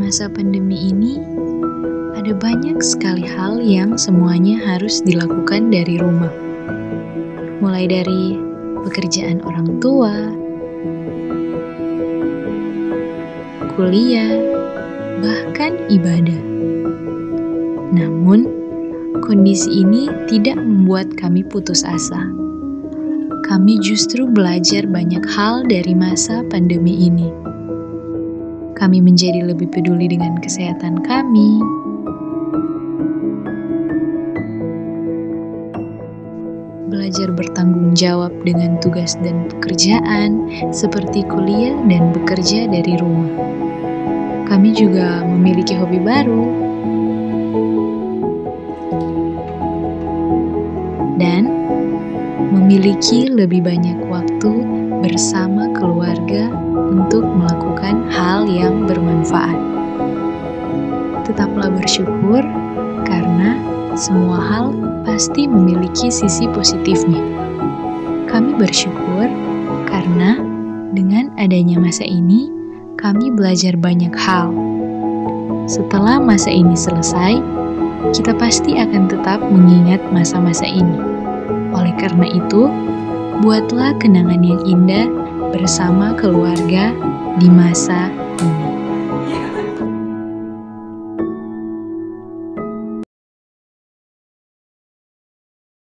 masa pandemi ini, ada banyak sekali hal yang semuanya harus dilakukan dari rumah. Mulai dari pekerjaan orang tua, kuliah, bahkan ibadah. Namun, kondisi ini tidak membuat kami putus asa. Kami justru belajar banyak hal dari masa pandemi ini. Kami menjadi lebih peduli dengan kesehatan kami, belajar bertanggung jawab dengan tugas dan pekerjaan, seperti kuliah dan bekerja dari rumah. Kami juga memiliki hobi baru, dan memiliki lebih banyak waktu bersama keluarga untuk melakukan hal yang bermanfaat. Tetaplah bersyukur karena semua hal pasti memiliki sisi positifnya. Kami bersyukur karena dengan adanya masa ini, kami belajar banyak hal. Setelah masa ini selesai, kita pasti akan tetap mengingat masa-masa ini. Oleh karena itu, buatlah kenangan yang indah bersama keluarga di masa ini.